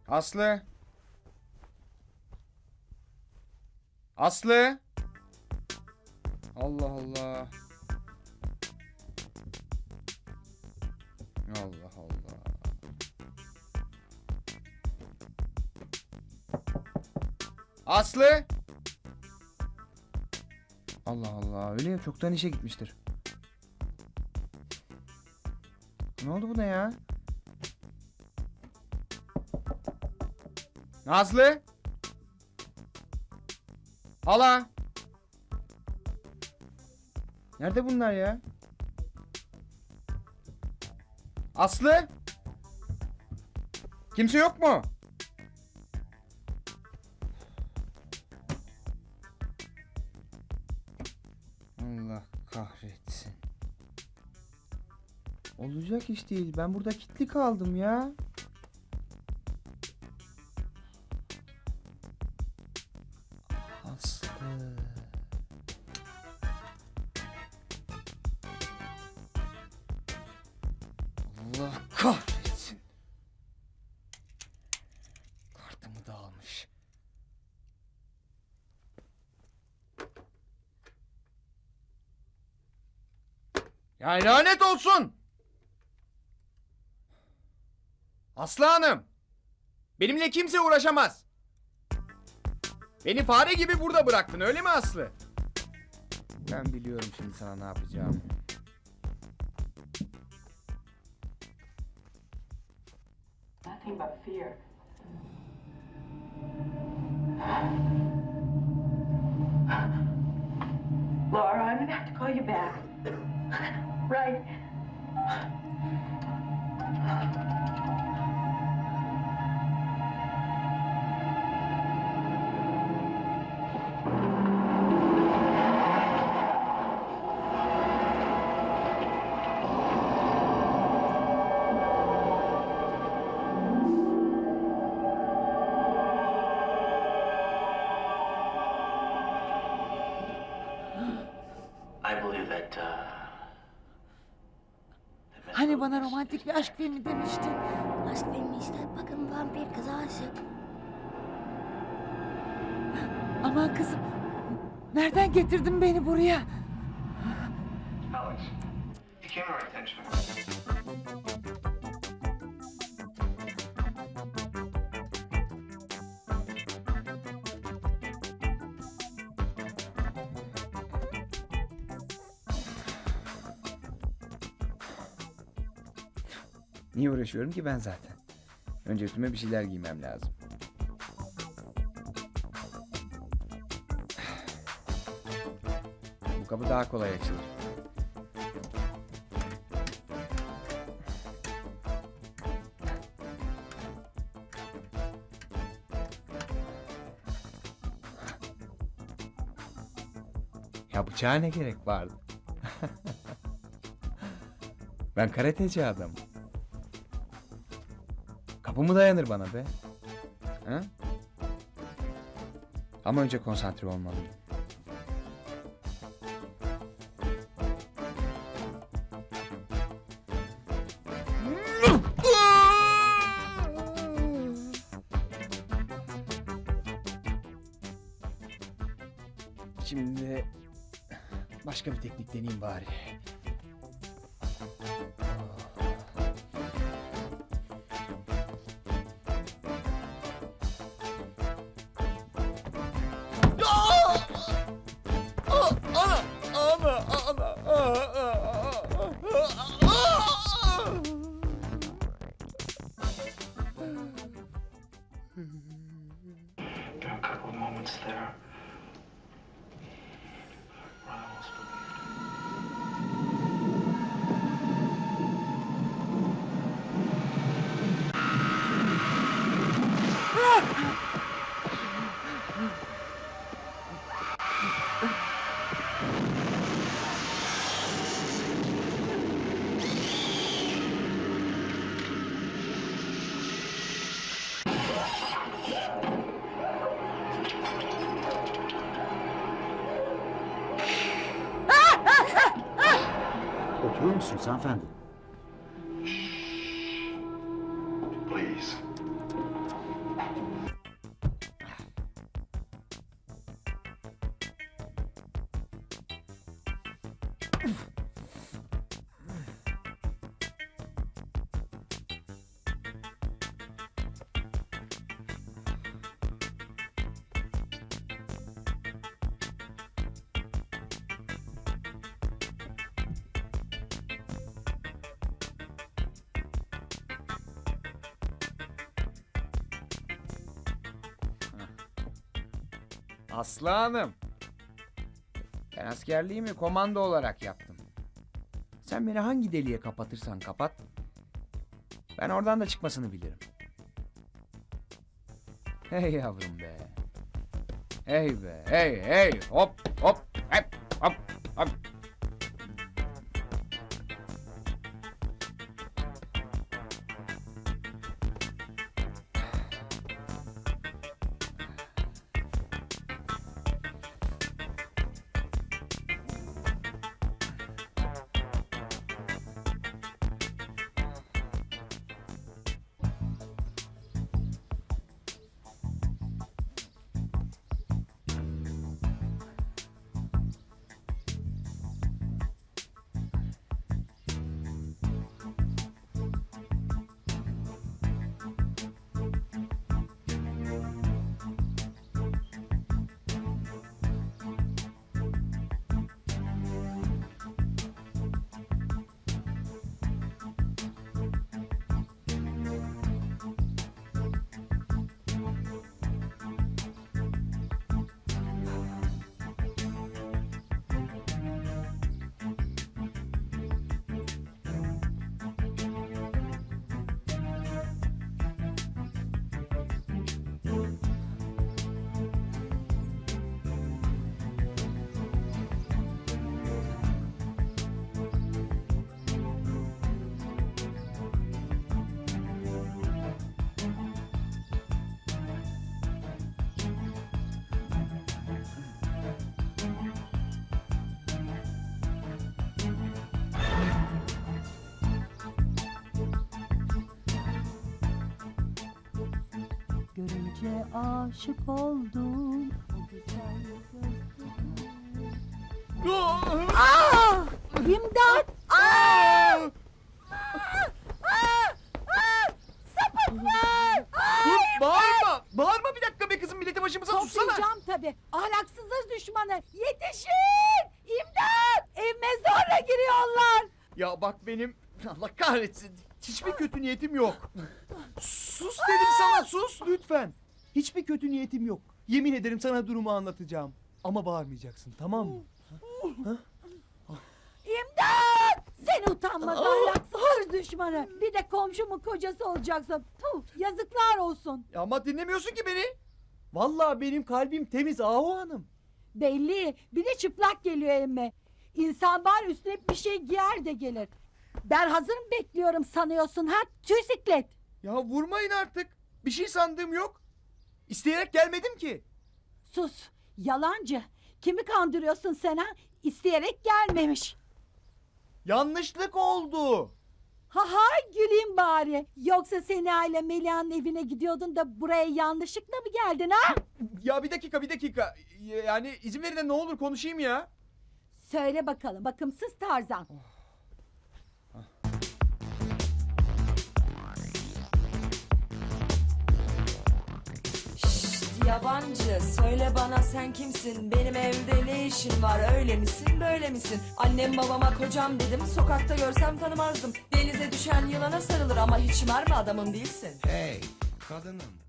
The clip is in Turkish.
Aslı. Aslı. Allah Allah. Allah Allah. Aslı. Allah Allah. Öyle ya, çoktan işe gitmiştir. Ne oldu buna ya? Nazlı. Hala. Nerede bunlar ya? Aslı. Kimse yok mu? Allah kahretsin. Olacak iş değil. Ben burada kilitli kaldım ya. Aslı. Allah kahretsin. Kartımı da almış. Ya lanet olsun. Aslı Hanım. Benimle kimse uğraşamaz. Beni fare gibi burada bıraktın, öyle mi Aslı? Ben biliyorum şimdi sana ne yapacağım. Nothing but fear. Laura, I'm gonna have to call you back. Right. Hani bana romantik bir aşk filmi demiştin? Aşk filmi işte. Bakın vampir kıza aşık. Aman kızım. Nereden getirdin beni buraya? Alex, you came to our attention. Niye uğraşıyorum ki ben zaten? Önce üstüme bir şeyler giymem lazım. Bu kapı daha kolay açılır. Ya bıçağa ne gerek vardı? Ben karateci adamım. Kapı mı dayanır bana be? Ha? Ama önce konsantre olmalıyım. Şimdi başka bir teknik deneyeyim bari. There are a couple of moments there where I almost believed. Oturur musunuz hanımefendi? Please. Aslı Hanım. Ben askerliğimi komando olarak yaptım. Sen beni hangi deliğe kapatırsan kapat, ben oradan da çıkmasını bilirim. Hey yavrum be. Hey be, hey hey, hop hop, hep hop hop. Görünce aşık oldum. O güzel gözlerim. Aa! İmdat! Ay! Sapıklar! Dur, bağırma! Bağırma bir dakika be kızım, milleti başımıza sussana! Toplayacağım tabii. Ahlaksızlar düşmanı. Yetişin! İmdat! Evime zorla giriyorlar. Ya bak benim, Allah kahretsin, hiçbir kötü niyetim yok. Sus dedim sana, sus lütfen. Hiçbir kötü niyetim yok. Yemin ederim sana durumu anlatacağım. Ama bağırmayacaksın, tamam mı? İmdat! Sen utanmaz ahlaksız düşmanı. Bir de komşumun kocası olacaksın. Tuh, yazıklar olsun. Ama dinlemiyorsun ki beni. Vallahi benim kalbim temiz Ahu Hanım. Belli. Bir de çıplak geliyor emme. İnsan var üstüne bir şey giyer de gelir. Ben hazırım bekliyorum sanıyorsun ha? Tüy siklet. Ya vurmayın artık. Bir şey sandığım yok. İsteyerek gelmedim ki. Sus. Yalancı. Kimi kandırıyorsun sen ha? İsteyerek gelmemiş. Yanlışlık oldu. Ha hay güleyim bari. Yoksa seni aile Melia'nın evine gidiyordun da buraya yanlışlıkla mı geldin ha? Ya bir dakika. Yani izin verin de ne olur konuşayım ya. Söyle bakalım bakımsız Tarzan. Yabancı söyle bana sen kimsin, benim evde ne işin var, öyle misin böyle misin? Annem babama kocam dedim, sokakta görsem tanımazdım. Denize düşen yılana sarılır ama hiç mermi adamın değilsin. Hey kadınım,